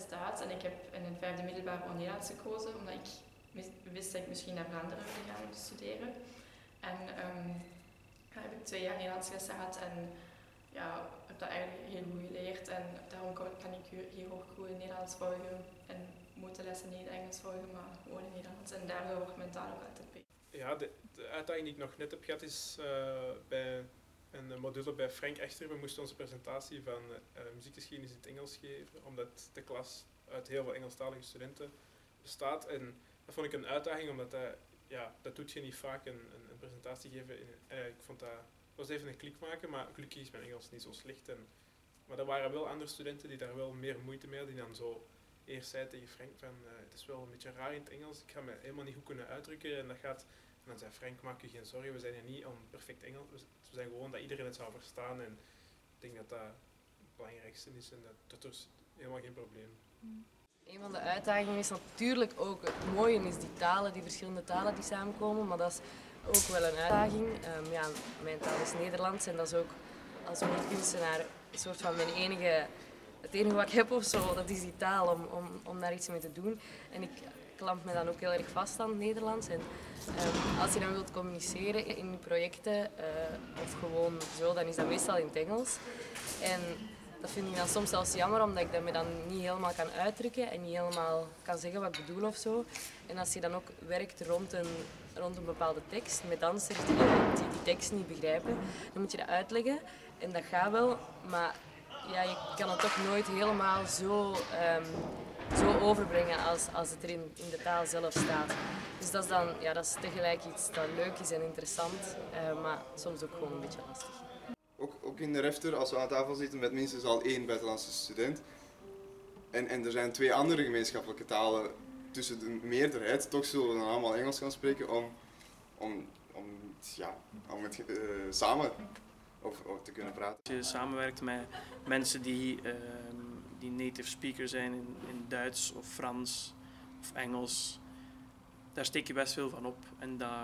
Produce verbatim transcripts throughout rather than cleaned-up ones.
staat en ik heb in een vijfde middelbaar voor Nederlands gekozen, omdat ik wist dat ik misschien naar Vlaanderen wilde gaan studeren. En um, daar heb ik twee jaar Nederlands les gehad en ja, heb dat eigenlijk heel goed geleerd. En daarom kan ik hier ook goed in Nederlands volgen. En moet de lessen niet in Engels volgen, maar gewoon in Nederlands. En daardoor wordt mijn taal ook altijd beter. Ja, de, de uitdaging die ik nog net heb gehad is uh, bij een module bij Frank Echter. We moesten onze presentatie van uh, muziekgeschiedenis in het Engels geven, omdat de klas uit heel veel Engelstalige studenten bestaat. En dat vond ik een uitdaging, omdat dat, ja, dat doet je niet vaak, een, een, een presentatie geven. In, uh, ik vond dat, dat was even een klik maken, maar gelukkig is mijn Engels niet zo slecht. En, maar er waren wel andere studenten die daar wel meer moeite mee hadden, die dan zo eerst zei tegen Frank van uh, het is wel een beetje raar in het Engels, ik ga me helemaal niet goed kunnen uitdrukken. En dat gaat... En dan zei Frank, maak je geen zorgen, we zijn hier niet om perfect Engels, we zijn gewoon dat iedereen het zou verstaan en ik denk dat dat het belangrijkste is en dat, dat is helemaal geen probleem. Een van de uitdagingen is natuurlijk ook, het mooie is die talen, die verschillende talen die samenkomen, maar dat is ook wel een uitdaging. Um, ja, mijn taal is Nederlands en dat is ook als woordkunstenaar een soort van mijn enige, het enige wat ik heb of zo, dat is die taal om, om, om daar iets mee te doen. En ik klamp me dan ook heel erg vast aan het Nederlands. En, um, als je dan wilt communiceren in je projecten uh, of gewoon zo, dan is dat meestal in het Engels. En dat vind ik dan soms zelfs jammer, omdat ik dat me dan niet helemaal kan uitdrukken en niet helemaal kan zeggen wat ik bedoel of zo. En als je dan ook werkt rond een, rond een bepaalde tekst met dansers die, die die tekst niet begrijpen, dan moet je dat uitleggen. En dat gaat wel, maar ja, je kan het toch nooit helemaal zo... Um, zo overbrengen als, als het er in, in de taal zelf staat. Dus dat is dan ja, dat is tegelijk iets dat leuk is en interessant, uh, maar soms ook gewoon een beetje lastig. Ook, ook in de refter, als we aan tafel zitten met minstens al één buitenlandse student en, en er zijn twee andere gemeenschappelijke talen tussen de meerderheid, toch zullen we dan allemaal Engels gaan spreken om, om, om, ja, om het uh, samen over, over te kunnen praten. Als je samenwerkt met mensen die uh, die native speaker zijn in, in Duits of Frans of Engels, daar steek je best veel van op en dat,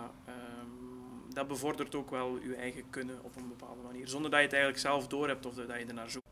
um, dat bevordert ook wel je eigen kunnen op een bepaalde manier, zonder dat je het eigenlijk zelf doorhebt of dat je ernaar zoekt.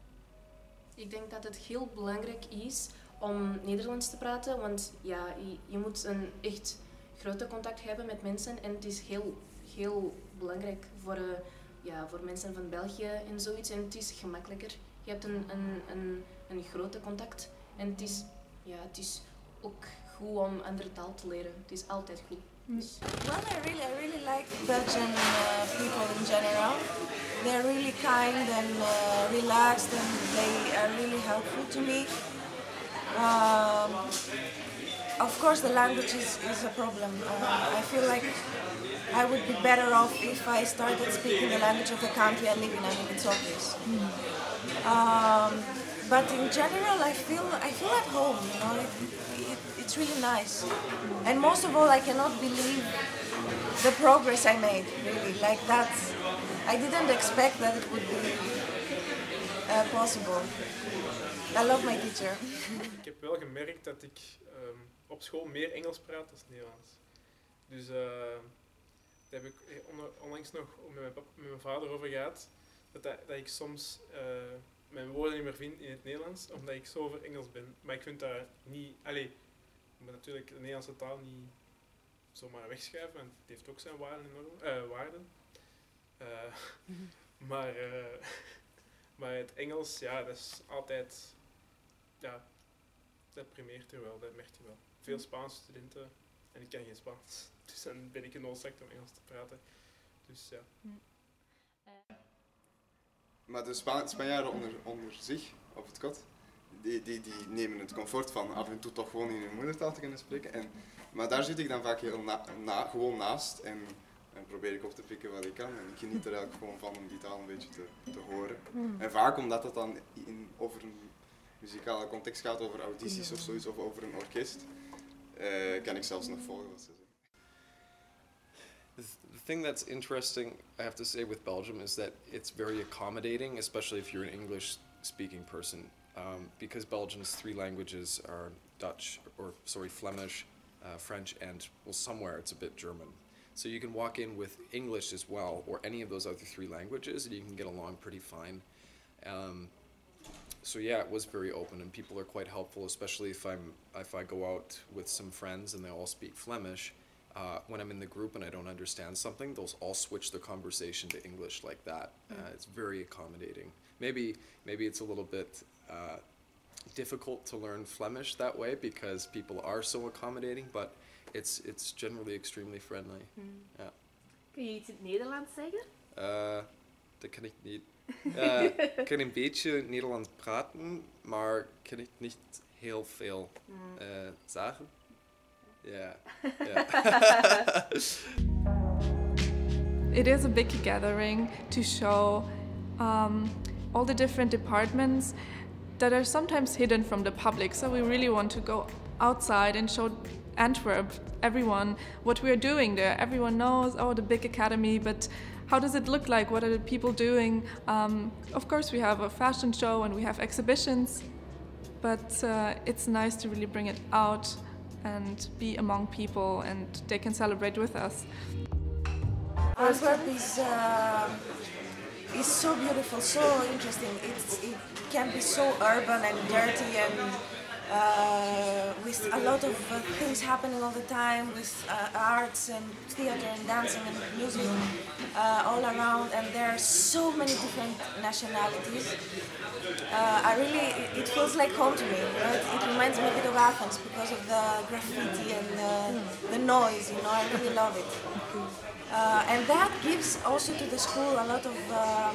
Ik denk dat het heel belangrijk is om Nederlands te praten, want ja, je, je moet een echt grote contact hebben met mensen en het is heel, heel belangrijk voor, uh, ja, voor mensen van België en zoiets en het is gemakkelijker. Je hebt een, een, een, een grote contact en het is, ja, het is ook goed om andere taal te leren. Het is altijd goed. Dus. Well, I really, I really like Belgian uh, people in general. They're really kind and uh, relaxed and they are really helpful to me. Um, of course, the language is, is a problem. Uh, I feel like I would be better off if I started speaking the language of the country I live in. I mean, it's obvious. Um, but in general, I feel I feel at home. You know, it, it, it's really nice. And most of all, I cannot believe the progress I made. Really, like that. I didn't expect that it would be uh, possible. I love my teacher. Ik heb wel gemerkt dat ik um, op school meer Engels praat dan Nederlands. Dus uh, daar heb ik onlangs nog met mijn, papa, met mijn vader over gehad. Dat, dat, dat ik soms uh, mijn woorden niet meer vind in het Nederlands, omdat ik zo over Engels ben. Maar ik vind dat niet... Allee, ik moet natuurlijk de Nederlandse taal niet zomaar wegschuiven, want het heeft ook zijn waarden. Enorm, uh, waarden. Uh, mm-hmm. maar, uh, maar het Engels, ja, dat is altijd... Ja, dat primeert er wel, dat merk je wel. Veel Spaanse studenten, en ik kan geen Spaans, dus dan ben ik genoodzaakt om Engels te praten. Dus ja. Mm. Uh. Maar de Spa Spanjaarden onder, onder zich, op het kot, die, die, die nemen het comfort van af en toe toch gewoon in hun moedertaal te kunnen spreken. En, maar daar zit ik dan vaak heel na, na, gewoon naast en, en probeer ik op te pikken wat ik kan. En ik geniet er eigenlijk gewoon van om die taal een beetje te, te horen. Mm. En vaak omdat het dan in, over een muzikale context gaat, over audities of zoiets, of over een orkest, uh, kan ik zelfs nog volgen wat ze zeggen. The thing that's interesting, I have to say, with Belgium is that it's very accommodating, especially if you're an English-speaking person, um, because Belgium's three languages are Dutch, or sorry, Flemish, uh, French, and, well, somewhere it's a bit German. So you can walk in with English as well, or any of those other three languages, and you can get along pretty fine. Um, so yeah, it was very open, and people are quite helpful, especially if I'm if I go out with some friends and they all speak Flemish. Uh, when I'm in the group and I don't understand something, they'll all switch the conversation to English like that. Uh, it's very accommodating. Maybe maybe it's a little bit uh, difficult to learn Flemish that way because people are so accommodating, but it's it's generally extremely friendly. Hmm. Ja. Kun je iets in het Nederlands zeggen? Uh, dat kan ik niet. Uh, ik kan een beetje Nederlands praten, maar kan ik niet heel veel uh, zeggen. Ja. Yeah. It is a big gathering to show um, all the different departments that are sometimes hidden from the public. So we really want to go outside and show Antwerp, everyone, what we are doing there. Everyone knows, oh, the big academy, but how does it look like? What are the people doing? Um, of course, we have a fashion show and we have exhibitions, but uh, it's nice to really bring it out and be among people, and they can celebrate with us. Antwerp is uh, is so beautiful, so interesting. It's, it can be so urban and dirty, and uh, with a lot of uh, things happening all the time, with uh, arts and theater and dancing and music uh, all around, and there are so many different nationalities. Uh, I really, it feels like home to me. You know? it, it reminds me a bit of Athens because of the graffiti and the, the noise. You know, I really love it. Uh, and that gives also to the school a lot of um,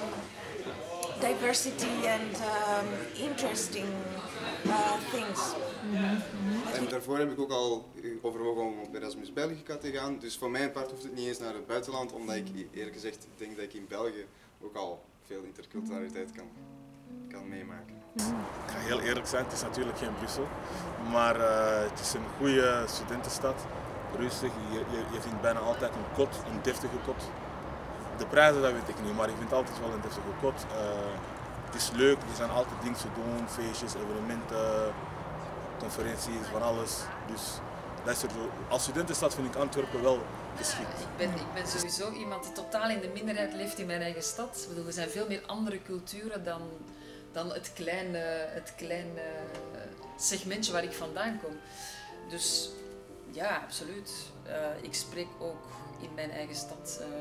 diversity and um, interesting uh, things. En daarvoor heb ik ook al overwogen om op Erasmus Belgica te gaan. Dus voor mijn part hoeft het niet eens naar het buitenland, omdat ik eerlijk gezegd denk dat ik in België ook al veel interculturaliteit kan, kan meemaken. Ik ga heel eerlijk zijn, het is natuurlijk geen Brussel, maar uh, het is een goede studentenstad. Rustig, je, je, je vindt bijna altijd een kot, een deftige kot. De prijzen, dat weet ik niet, maar je vindt altijd wel een deftige kot. Uh, het is leuk, er zijn altijd dingen te doen, feestjes, evenementen, conferenties, van alles. Dus luister, als studentenstad vind ik Antwerpen wel geschikt. Ik ben, ik ben sowieso iemand die totaal in de minderheid leeft in mijn eigen stad. Ik bedoel, er zijn veel meer andere culturen dan, dan het kleine, het kleine segmentje waar ik vandaan kom. Dus ja, absoluut. Uh, ik spreek ook in mijn eigen stad uh,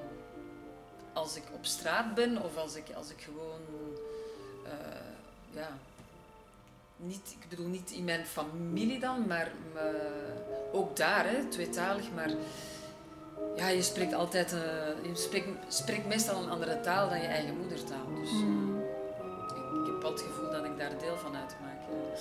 als ik op straat ben of als ik, als ik gewoon, uh, ja, niet, ik bedoel niet in mijn familie dan, maar uh, ook daar, hè, tweetalig, maar ja, je spreekt altijd, uh, je spreekt, spreekt meestal een andere taal dan je eigen moedertaal. Dus uh, Mm. ik, ik heb wel het gevoel dat ik daar deel van uitmaak. Ja.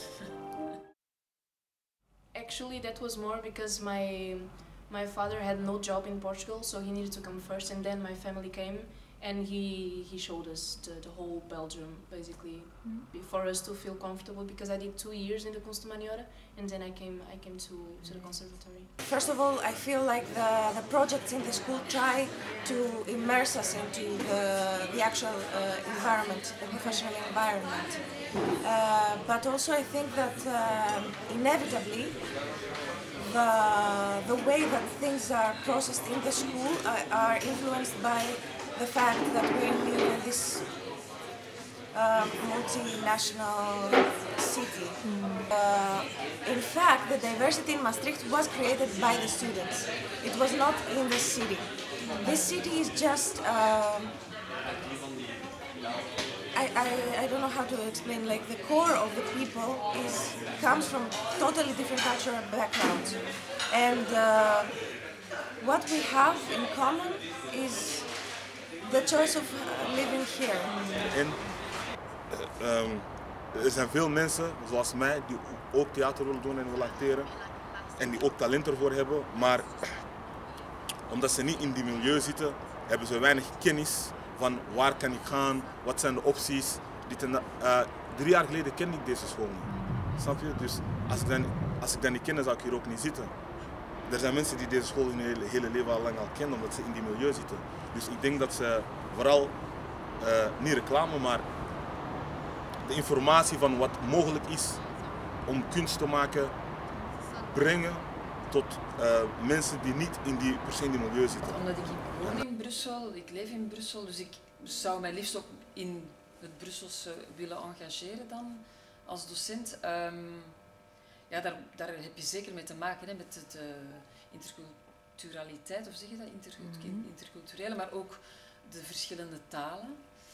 Actually, that was more because my my father had no job in Portugal, so he needed to come first, and then my family came, and he he showed us the, the whole Belgium, basically, Mm. for us to feel comfortable. Because I did two years in the Kunstmaniora, and then I came I came to to the conservatory. First of all, I feel like the, the projects in the school try to immerse us into the, the actual uh, environment, the professional environment. Uh, but also I think that uh, inevitably the, the way that things are processed in the school are, are influenced by the fact that we live in this uh, multinational city. Mm. Uh, in fact, the diversity in Maastricht was created by the students. It was not in the city. This city is just, um, I, I, I don't know how to explain, like the core of the people is comes from totally different cultural backgrounds. And uh, what we have in common is the choice of uh, living here. En uh, um, er zijn veel mensen, zoals mij, die ook theater willen doen en willen acteren. En die ook talent ervoor hebben, maar omdat ze niet in die milieu zitten, hebben ze weinig kennis van waar kan ik gaan, wat zijn de opties. Dit en dat. Uh, drie jaar geleden kende ik deze school niet. Snap je? Dus als ik, dan, als ik dat niet kende, zou ik hier ook niet zitten. Er zijn mensen die deze school hun hele, hele leven al lang al kennen, omdat ze in die milieu zitten. Dus ik denk dat ze vooral, uh, niet reclame, maar de informatie van wat mogelijk is om kunst te maken, brengen tot uh, mensen die niet in die, per se in die milieu zitten. Omdat ik woon in Brussel, ik leef in Brussel, dus ik zou mij liefst ook in het Brusselse willen engageren dan als docent. Um, ja, daar, daar heb je zeker mee te maken, hè, met het uh, interculturaliteit, of zeg je dat? Intercult mm-hmm. Interculturele, maar ook de verschillende talen.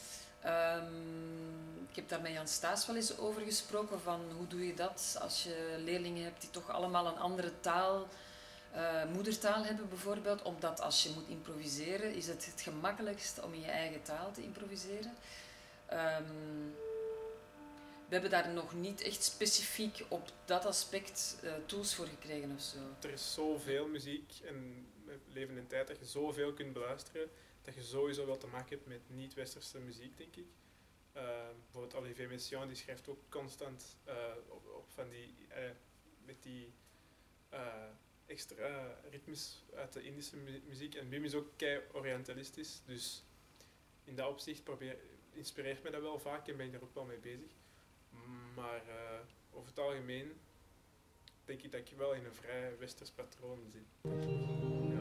Um, ik heb daar met Jan Staes wel eens over gesproken, van hoe doe je dat als je leerlingen hebt die toch allemaal een andere taal, uh, moedertaal hebben bijvoorbeeld, omdat als je moet improviseren is het het gemakkelijkst om in je eigen taal te improviseren. Um, we hebben daar nog niet echt specifiek op dat aspect uh, tools voor gekregen of zo. Er is zoveel muziek en we leven in een tijd dat je zoveel kunt beluisteren, dat je sowieso wel te maken hebt met niet-westerse muziek, denk ik. Uh, bijvoorbeeld Olivier Messiaen, die schrijft ook constant uh, op, op van die, uh, met die uh, extra ritmes uit de Indische mu muziek. En Wim is ook kei orientalistisch, dus in dat opzicht probeer, inspireert mij dat wel vaak en ben ik daar ook wel mee bezig. Maar uh, over het algemeen denk ik dat ik wel in een vrij westers patroon zit. Ja.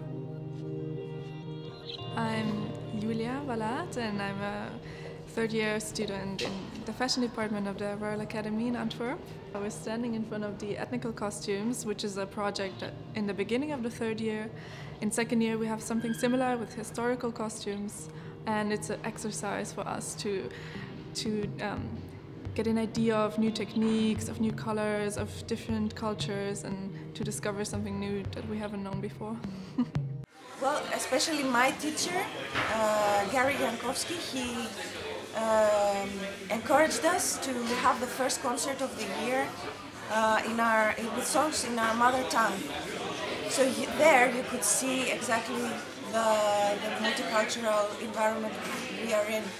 I'm Julia Wallaert and I'm a third year student in the fashion department of the Royal Academy in Antwerp. I was standing in front of the ethnical costumes, which is a project in the beginning of the third year. In second year we have something similar with historical costumes, and it's an exercise for us to to um, get an idea of new techniques, of new colors, of different cultures, and to discover something new that we haven't known before. Well, especially my teacher, uh, Gary Jankowski, he um, encouraged us to have the first concert of the year uh, in our, with songs in our mother tongue. So he, there you could see exactly the, the multicultural environment we are in.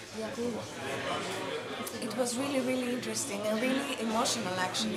It was really, really interesting and really emotional actually.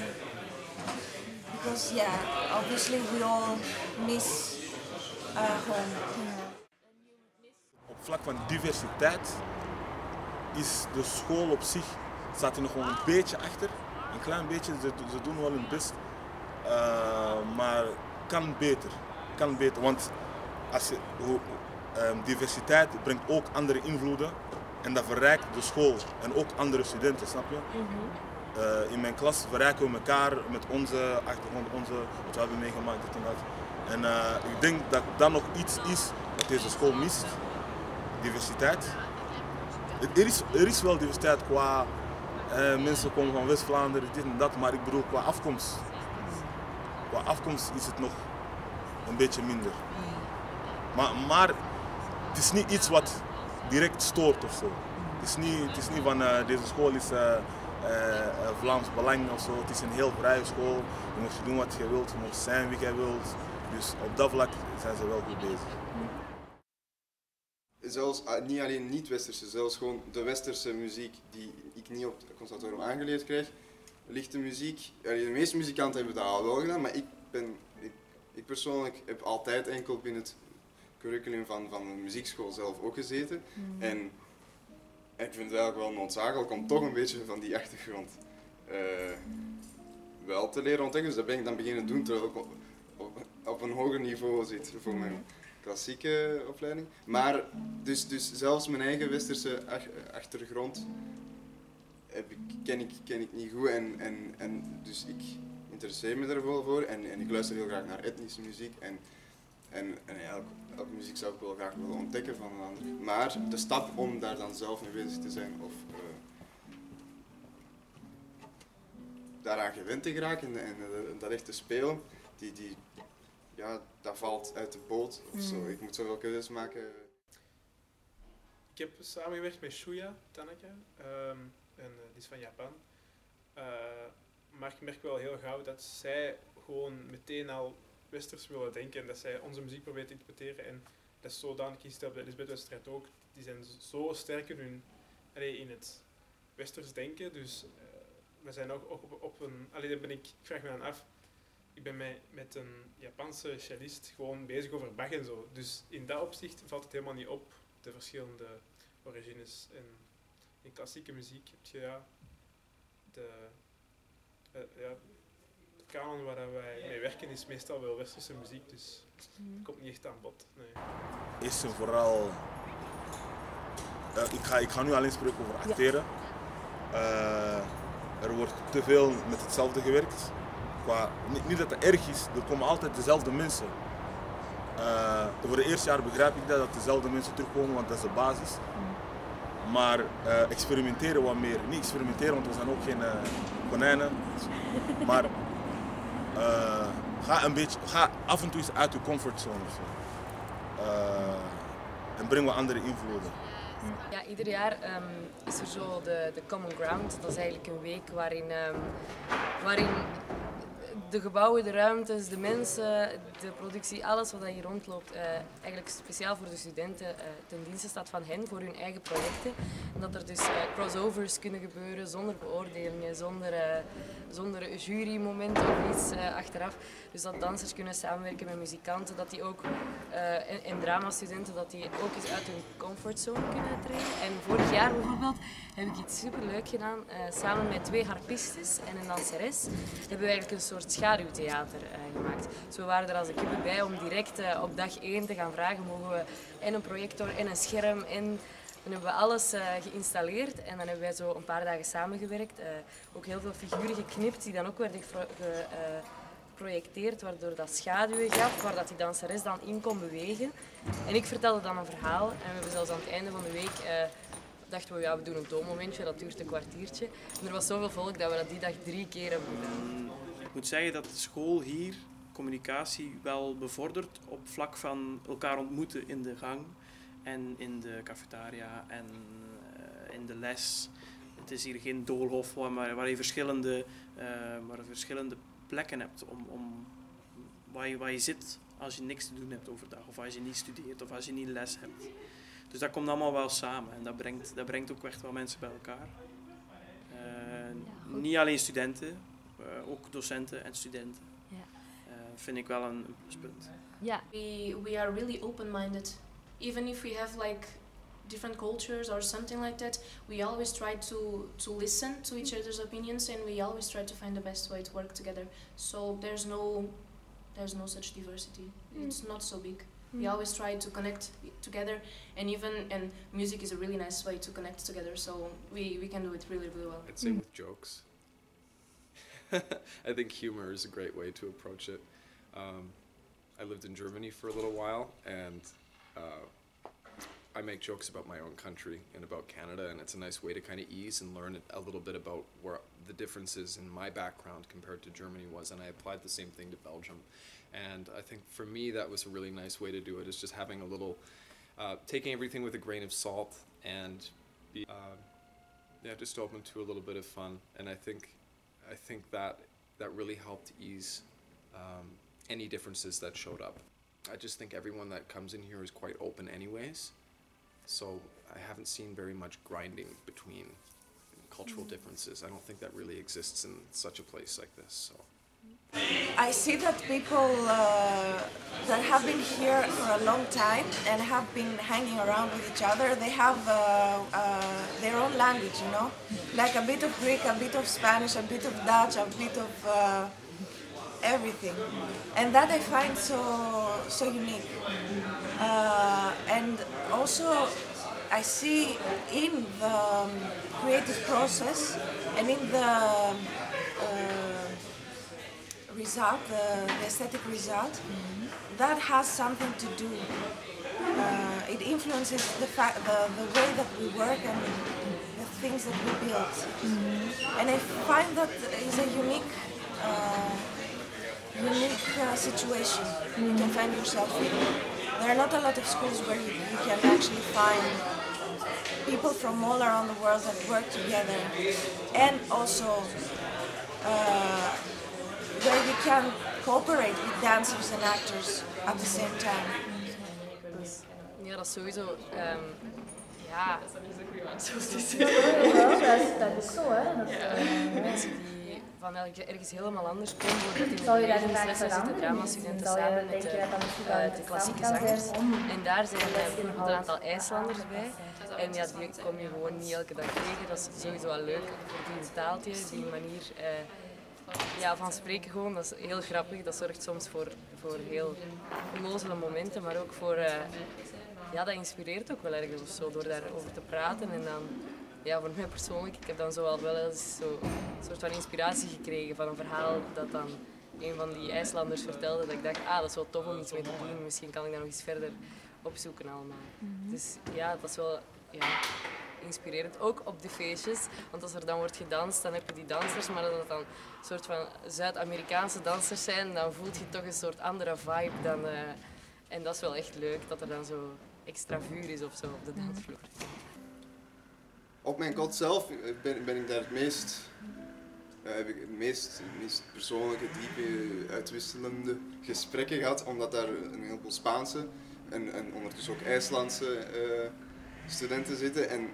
Because yeah, obviously we all miss Uh, home. Op vlak van diversiteit is de school op zich, staat er nog wel een beetje achter. Een klein beetje, ze, ze doen wel hun best. Uh, maar kan beter. Kan beter, want als je, uh, diversiteit brengt ook andere invloeden. En dat verrijkt de school en ook andere studenten, snap je? Uh, in mijn klas verrijken we elkaar met onze achtergrond, onze, wat we hebben meegemaakt, dit en dat. En uh, ik denk dat dat nog iets is dat deze school mist. Diversiteit. Er is, er is wel diversiteit qua uh, mensen komen van West-Vlaanderen, dit en dat, maar ik bedoel qua afkomst. Qua afkomst is het nog een beetje minder. Maar, maar het is niet iets wat direct stoort of zo. Het is niet, het is niet van uh, deze school is uh, uh, Vlaams Belang of zo. Het is een heel vrije school. Je mag doen wat je wilt, je mag zijn wie je wilt. Dus op dat vlak zijn ze wel goed bezig. Zelfs uh, niet alleen niet-westerse, zelfs gewoon de westerse muziek die ik niet op het conservatorium aangeleerd krijg. Lichte muziek, uh, de meeste muzikanten hebben dat al wel gedaan, maar ik, ben, ik, ik persoonlijk heb altijd enkel binnen het curriculum van, van de muziekschool zelf ook gezeten. Mm. En ik vind het eigenlijk wel noodzakelijk om toch een beetje van die achtergrond uh, wel te leren ontdekken. Dus dat ben ik dan beginnen doen terwijl ik op, op, op een hoger niveau zit voor mijn klassieke opleiding. Maar dus, dus zelfs mijn eigen westerse ach, achtergrond heb ik, ken, ik, ken ik niet goed en, en, en dus ik interesseer me daar wel voor en, en ik luister heel graag naar etnische muziek en, en, en ja, elke, elke muziek zou ik wel graag willen ontdekken van een ander. Maar de stap om daar dan zelf mee bezig te zijn of uh, daaraan gewend te geraken en, en uh, dat echt te spelen, die, die, ja, dat valt uit de boot of zo. Ik moet zoveel keuzes maken. Ik heb samengewerkt met Shuya Tanaka, um, en uh, die is van Japan. Uh, maar ik merk wel heel gauw dat zij gewoon meteen al westers willen denken en dat zij onze muziek proberen te interpreteren. En dat is zodanig gesteld bij Elisabeth Wedstrijd ook. Die zijn zo sterk in, hun, allee, in het westers denken. Dus uh, we zijn ook, ook op, op een... Allee, daar ben ik, ik vraag me dan af. Ik ben met, met een Japanse cellist gewoon bezig over Bach en zo. Dus in dat opzicht valt het helemaal niet op, de verschillende origines. En in klassieke muziek heb je ja, de, uh, ja, de kanon waar wij mee werken is meestal wel westerse muziek, dus het komt niet echt aan bod. Nee. Eerst en vooral uh, ik, ga, ik ga nu alleen spreken over acteren. Uh, er wordt te veel met hetzelfde gewerkt. Qua, niet, niet dat het erg is, er komen altijd dezelfde mensen. Uh, voor het eerste jaar begrijp ik dat, dat dezelfde mensen terugkomen, want dat is de basis. Maar uh, experimenteren wat meer. Niet experimenteren, want we zijn ook geen uh, konijnen. Maar uh, ga, een beetje, ga af en toe eens uit je comfortzone. Uh, en breng wat andere invloeden. Ja, ieder jaar um, is er zo de, de Common Ground. Dat is eigenlijk een week waarin, um, waarin de gebouwen, de ruimtes, de mensen, de productie, alles wat hier rondloopt, uh, eigenlijk speciaal voor de studenten uh, ten dienste staat van hen, voor hun eigen projecten. En dat er dus uh, crossovers kunnen gebeuren zonder beoordelingen, zonder, uh, zonder jurymomenten of iets uh, achteraf. Dus dat dansers kunnen samenwerken met muzikanten, dat die ook, uh, en, en dramastudenten, dat die ook eens uit hun comfortzone kunnen treden. En vorig jaar bijvoorbeeld heb ik iets superleuk gedaan, uh, samen met twee harpistes en een danseres, hebben we eigenlijk een soort schaduwtheater uh, gemaakt. Dus we waren er als een kippen bij om direct uh, op dag één te gaan vragen, mogen we en een projector en een scherm en dan hebben we alles uh, geïnstalleerd en dan hebben wij zo een paar dagen samengewerkt. Uh, ook heel veel figuren geknipt die dan ook werden geprojecteerd, waardoor dat schaduwen gaf, waar dat die danseres dan in kon bewegen. En ik vertelde dan een verhaal en we hebben zelfs aan het einde van de week uh, dachten we, ja, we doen een toonmomentje, dat duurt een kwartiertje. En er was zoveel volk dat we dat die dag drie keer hebben gedaan. Ik moet zeggen dat de school hier communicatie wel bevordert op vlak van elkaar ontmoeten in de gang en in de cafetaria en uh, in de les. Het is hier geen doolhof waar, waar je verschillende, uh, waar je verschillende plekken hebt om, om waar, je, waar je zit als je niks te doen hebt overdag of als je niet studeert of als je niet les hebt. Dus dat komt allemaal wel samen en dat brengt, dat brengt ook echt wel mensen bij elkaar. Uh, ja, niet alleen studenten, uh, ook docenten en studenten. Ja. Uh, vind ik wel een pluspunt. Yeah. We, we are really open-minded. Even if we have like different cultures or something like that, we always try to, to listen to each other's opinions and we always try to find the best way to work together. So there's no, there's no such diversity. Mm. It's not so big. Mm. We always try to connect together and even, and music is a really nice way to connect together, so we, we can do it really, really well. I'd say mm. with jokes. I think humor is a great way to approach it. Um, I lived in Germany for a little while and uh, I make jokes about my own country and about Canada, and it's a nice way to kind of ease and learn a little bit about where the differences in my background compared to Germany was, and I applied the same thing to Belgium. And I think for me that was a really nice way to do it, is just having a little, uh, taking everything with a grain of salt and be, uh, yeah, just open to a little bit of fun. And I think, I think that that really helped ease um, any differences that showed up. I just think everyone that comes in here is quite open anyways, so I haven't seen very much grinding between cultural mm. differences. I don't think that really exists in such a place like this. So. I see that people uh, that have been here for a long time and have been hanging around with each other, they have uh, uh, their own language, you know? Like a bit of Greek, a bit of Spanish, a bit of Dutch, a bit of uh, everything. And that I find so, so unique. Uh, and also I see in the um, creative process and in the uh, result, the, the aesthetic result, mm-hmm. that has something to do. Uh, it influences the, fa the, the way that we work and the things that we build. Mm-hmm. And I find that is a unique uh, unique uh, situation mm-hmm. you can find yourself in. There are not a lot of schools where you, you can actually find people from all around the world that work together, and also uh, where you can cooperate with dancers and actors at the same time. Ja, dat is sowieso. Um, ja, dat is een goede antwoord. Dat is zo, hè? Dat, uh, mensen die van ergens helemaal anders komen, doordat in de bewegingslessen zitten dramastudenten samen met de, uh, de klassieke zangers. En daar zijn uh, bijvoorbeeld een aantal IJslanders bij. En ja, die kom je gewoon niet elke dag tegen. Dat is sowieso wel leuk voor die taaltje, die manier uh, ja, van spreken gewoon. Dat is heel grappig. Dat zorgt soms voor, voor heel onnozele momenten, maar ook voor, uh, ja, dat inspireert ook wel ergens of zo, door daarover te praten. En dan, ja, voor mij persoonlijk, ik heb dan zo al wel eens zo een soort van inspiratie gekregen van een verhaal dat dan een van die IJslanders vertelde. Dat ik dacht, ah, dat is wel tof om iets mee te doen. Misschien kan ik dat nog eens verder opzoeken allemaal. Mm-hmm. Dus ja, dat is wel ja, inspirerend. Ook op de feestjes. Want als er dan wordt gedanst, dan heb je die dansers. Maar als het dan een soort van Zuid-Amerikaanse dansers zijn, dan voel je toch een soort andere vibe dan... Uh, en dat is wel echt leuk, dat er dan zo extra vuur is of zo op de dansvloer. Op mijn kot zelf ben, ben ik daar het meest, uh, heb ik het meest, meest persoonlijke, diepe, uitwisselende gesprekken gehad, omdat daar een heleboel Spaanse en, en ondertussen ook IJslandse uh, studenten zitten. En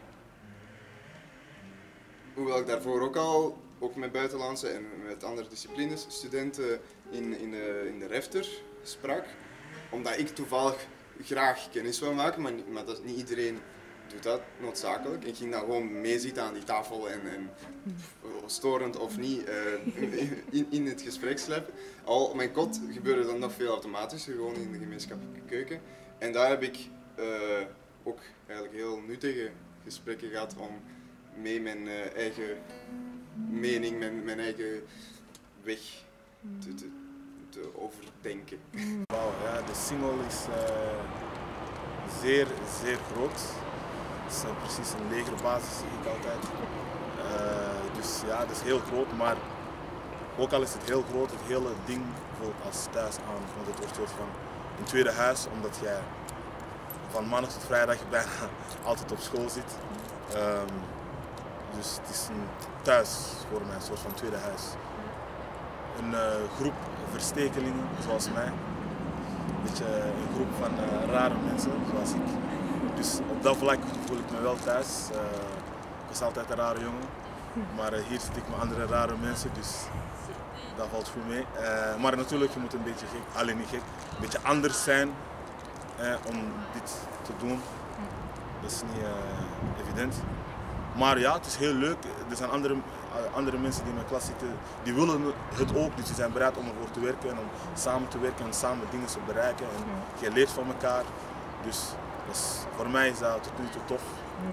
hoewel ik daarvoor ook al, ook met buitenlandse en met andere disciplines, studenten in, in, de, in de refter sprak, omdat ik toevallig graag kennis wil maken, maar, maar dat, niet iedereen doet dat noodzakelijk. Ik ging dan gewoon meezitten aan die tafel en, en storend of niet uh, in, in het gesprek slepen. Al op mijn kot gebeurde dat nog veel automatischer, gewoon in de gemeenschappelijke keuken. En daar heb ik uh, ook eigenlijk heel nuttige gesprekken gehad om mee mijn uh, eigen mening, mijn, mijn eigen weg te, te, te overdenken. Wauw, ja, de single is uh, zeer, zeer groot. Het is uh, precies een legerbasis, zie ik altijd. Uh, dus ja, het is heel groot, maar ook al is het heel groot, het hele ding voelt als thuis aan. Want het wordt soort van een tweede huis, omdat jij van maandag tot vrijdag bijna altijd op school zit. Um, dus het is een thuis voor mij, een soort van tweede huis. Een uh, groep verstekelingen, zoals mij. Een beetje een groep van uh, rare mensen, zoals ik. Dus op dat vlak voel ik me wel thuis. Uh, ik was altijd een rare jongen. Maar uh, hier zit ik met andere rare mensen, dus dat valt goed mee. Uh, maar natuurlijk, je moet een beetje gek, alleen niet gek, een beetje anders zijn uh, om dit te doen. Dat is niet uh, evident. Maar ja, het is heel leuk. Er zijn andere, andere mensen die in mijn klas zitten, die willen het ook. Dus die zijn bereid om ervoor te werken en om samen te werken en samen dingen te bereiken. En je leert van elkaar. Dus, dus voor mij is dat tot nu toe tof.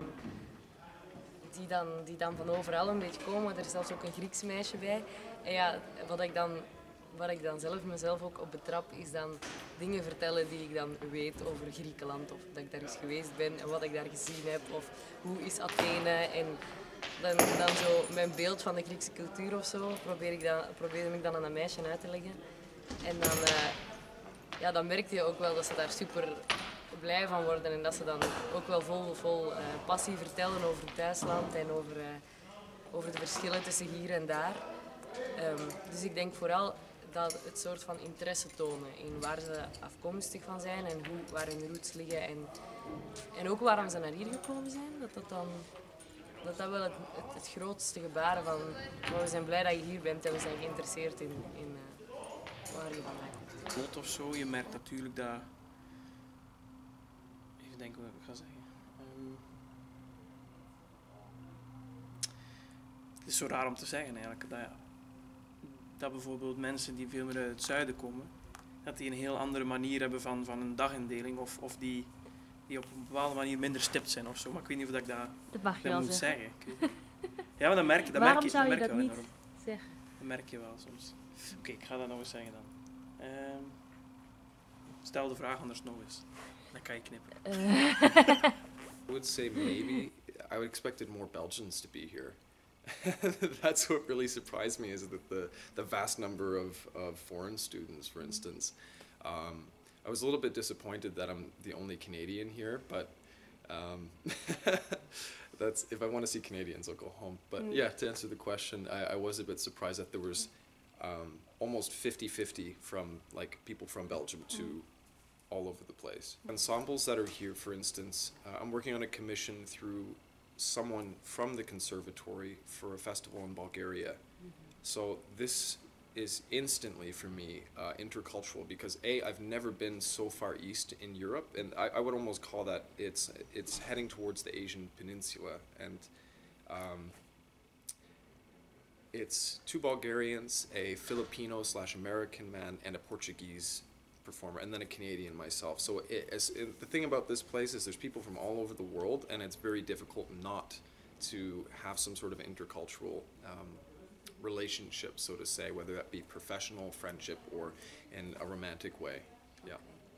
Die dan, die dan van overal een beetje komen. Er is zelfs ook een Grieks meisje bij. En ja, wat ik dan, waar ik dan zelf mezelf ook op betrap, is dan dingen vertellen die ik dan weet over Griekenland. Of dat ik daar eens geweest ben en wat ik daar gezien heb. Of hoe is Athene. En dan, dan zo mijn beeld van de Griekse cultuur of zo probeer ik dan, probeerde ik dan aan een meisje uit te leggen. En dan, uh, ja, dan merkte je ook wel dat ze daar super blij van worden en dat ze dan ook wel vol, vol uh, passie vertellen over het thuisland en over, uh, over de verschillen tussen hier en daar. Um, dus ik denk vooral dat het soort van interesse tonen in waar ze afkomstig van zijn en hoe, waar hun roots liggen en, en ook waarom ze naar hier gekomen zijn, dat dat dan dat dat wel het, het, het grootste gebaren van we zijn blij dat je hier bent en we zijn geïnteresseerd in, in uh, waar je vandaan komt. Klopt of zo, je merkt natuurlijk dat. Even denken wat ik ga zeggen. Um, het is zo raar om te zeggen eigenlijk dat, ja, dat bijvoorbeeld mensen die veel meer uit het zuiden komen, dat die een heel andere manier hebben van, van een dagindeling of, of die, die op een bepaalde manier minder stipt zijn of zo. Maar ik weet niet of ik dat, dat, mag je dat wel moet zeggen. zeggen. Ja, maar dat merk je, dat Waarom merk je, zou dat je merk dat je niet enorm. zeggen? Dat merk je wel soms. Oké, okay, ik ga dat nog eens zeggen dan. Uh, stel de vraag anders nog eens. Dan kan je knippen. Uh. I would say maybe. I would expected more Belgians to be here. That's what really surprised me, is that the, the vast number of, of foreign students, for instance. Um, I was a little bit disappointed that I'm the only Canadian here, but um, that's, if I want to see Canadians, I'll go home. But yeah, to answer the question, I, I was a bit surprised that there was um, almost fifty fifty from like people from Belgium to all over the place. Ensembles that are here, for instance, uh, I'm working on a commission through someone from the conservatory for a festival in Bulgaria. Mm-hmm. So this is instantly for me uh, intercultural, because A, I've never been so far east in Europe, and I, I would almost call that it's it's heading towards the Asian peninsula, and um, it's two Bulgarians, a Filipino slash American man, and a Portuguese performer, and then a Canadian myself. So it, as, it, the thing about this place is there's people from all over the world, and it's very difficult not to have some sort of intercultural um, relationship, so to say, whether that be professional, friendship, or in a romantic way. Yeah.